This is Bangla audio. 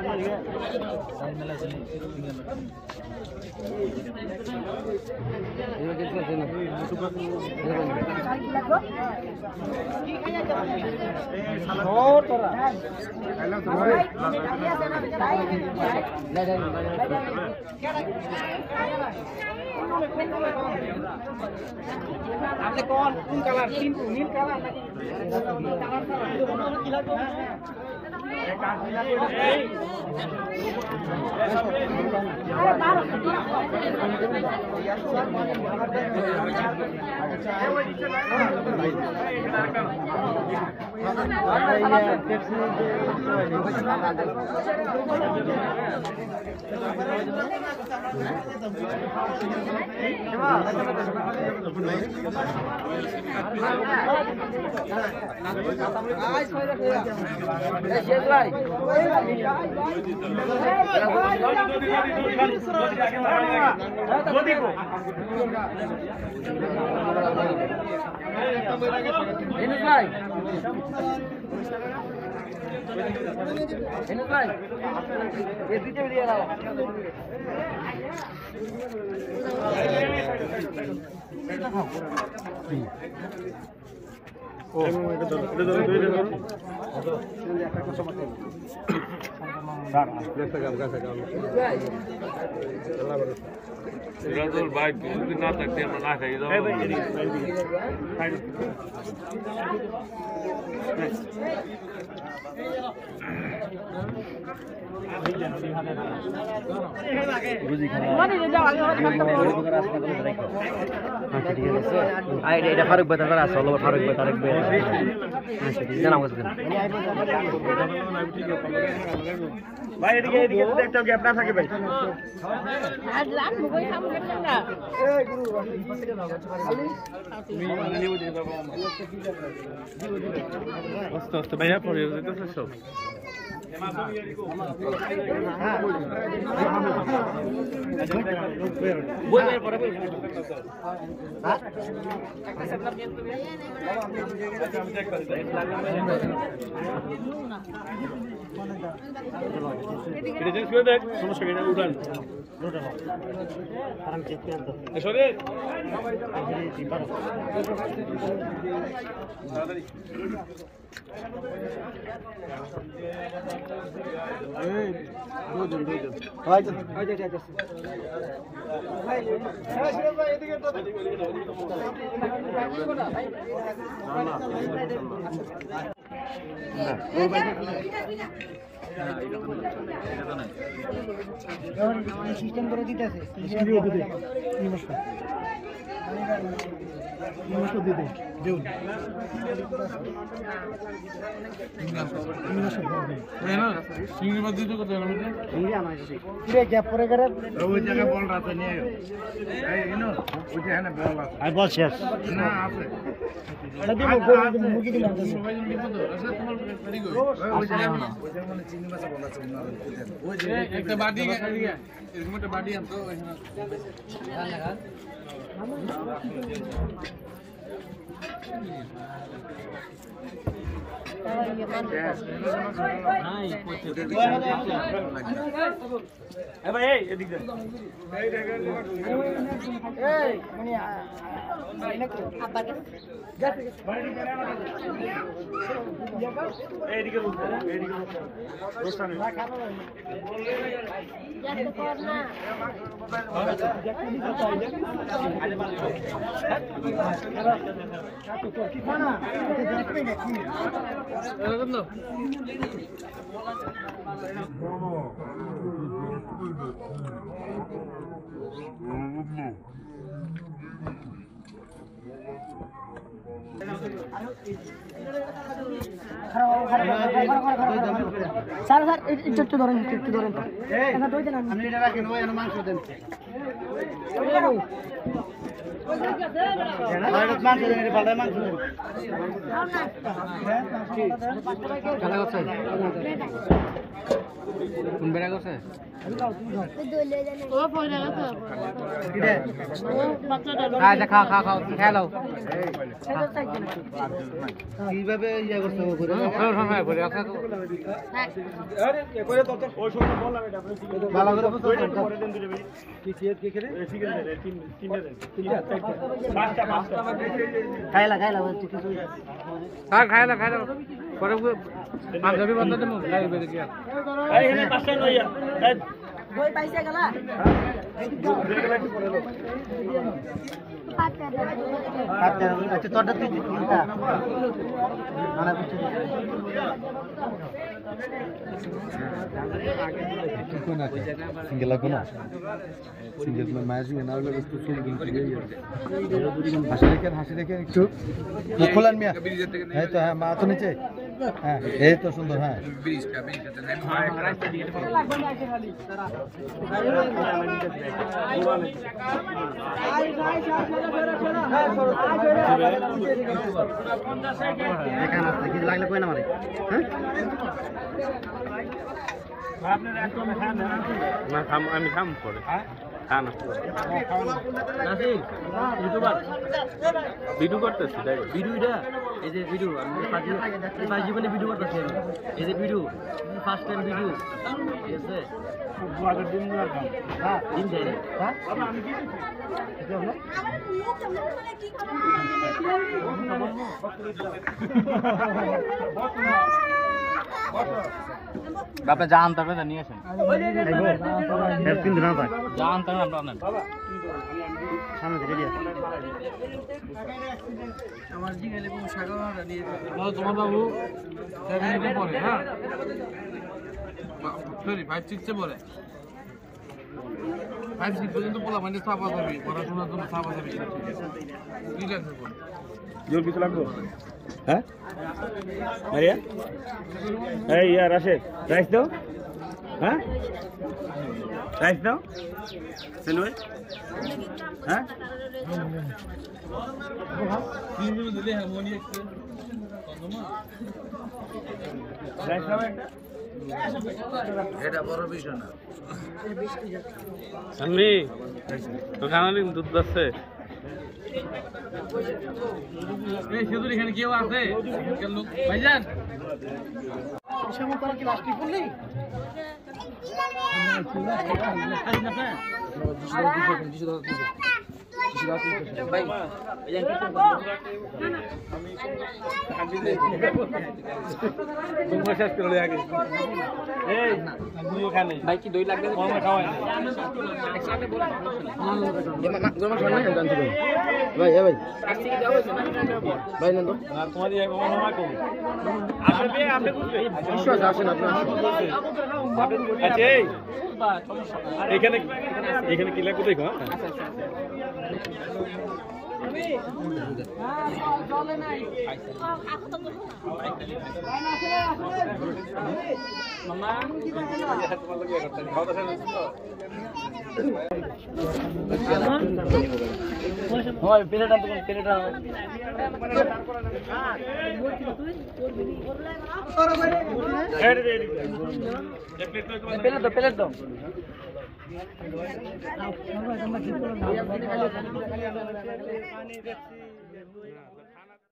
आपने कौन कलर तीन नील colour Radul baik, itu nata dia mana kayak itu. এটা ফারুক ভাই তারা আছে হলো ফারুক ভাই তারেক ভাই জানা বুঝছেন ভাই এদিকে একটা গ্যাপ না থাকে ভাই আর লাগ মুগই খাম না এই গুরু তুমি নিয়ে দিতে বাবা আস্তে আস্তে ভাইয়া পড়ে যেতে সব সমস্যা কিনা উঠান সিস্টেম করে দিতেছে নমস্কার দিতে দেউন সিঙ্গি দিতে কত না সিঙ্গি আমার কাছে পুরো গ্যাপ পরে করে ওই জায়গায় বল রাতে নিয়ে এই ইনো ওই জায়গায় বল আছে আর বল শেষ না আছে এটা দিব গোল দিব মুখি দিলাম মোবাইল দিব তো আচ্ছা তোমার রেডি কর ওই জায়গায় মানে চিংড়ি মাছ বল আছে ওই যে একটা বাটি এরকম একটা বাটি আনতো এখানে ভাই এই এদিকে এই মানে এইদিকে স্যার স্যার একটু ধরেন তো এটা দই দেন আপনি এটা রাখেন ওই মাংস দেন মাংস দেন এটা ভালো মাংস দেন খেলা করছেন কোন বেড়া করছে ও পয়লা গেছে আচ্ছা খাও খাও খাও খেয়ে নাও কিভাবে ইয়া করতে হবে করে সময় করে আছে তো আরে এ করে তো ওই সময় বললাম এটা আপনি ভালো করে বুঝতে পরে দেন দিবে কি কি করে ঠিক আছে তিনটা দেন পাঁচটা খাইলা কিছু খাইলা পরে পাঞ্জাবি বন্ধ দেবো লাগবে দেখি এই এখানে পাঁচটা লইয়া ওই পাইছে গেলা আচ্ছা তোরটা তুই দিতা আনা কিছু কোন আছে সিঙ্গেল কোন সিঙ্গেল ম্যাচ না হলে একটু সিঙ্গেল হাসি রেখে একটু মুখ খোলেন মিয়া এই তো হ্যাঁ মা তো নিচে হ্যাঁ এই তো সুন্দর হ্যাঁ ব্রিজটা রাস্তা দিয়ে লাগলে কই না মারে হ্যাঁ আমি খাম পরে খানা ভিডিও করতেছি ভিডিওটা এই যে ভিডিও আমি ফার্স্ট জীবনে ভিডিও করতেছি এই যে ভিডিও ফার্স্ট টাইম ভিডিও ঠিক আছে দিন যায় রে আপনি জানতে হবে না নিয়ে আসেন কিন্তু না ভাই জানতে হবে আপনার সামনে থেকে দিয়ে আমার জিগেলে কোন সাগরটা নিয়ে তোমার বাবু 7 এ পড়ে হ্যাঁ সরি 5 6 এ পড়ে 5 6 পর্যন্ত পোলা মানে চাপা যাবে পড়াশোনার জন্য চাপা যাবে কি লাগবে বল জোর কিছু লাগবে হ্যাঁ মারিয়া এই ইয়া রাশেদ রাইস দাও হ্যাঁ রাইস দাও সেলুই হ্যাঁ দিলে হারমোনি একটু রাইস দাও এটা বড় বিষয় না আমি তো খানালি দুধ আছে এই সেতুর এখানে কেউ আছে লোক ভাইজান এসব করে কি লাস্টিক করলি ভাই তোমরা শেষ করে আগে এই তুই ওখানে ভাই কি দই লাগবে কম খাওয়াই ভাই এ ভাই ভাই নেন তো তোমার এই মামা কো আসবে আপনি বুঝবে বিশ্বাস আসেন আপনি আচ্ছা এখানে এখানে কি লাগবে দেখো প্লেট দাও পানি দেখছি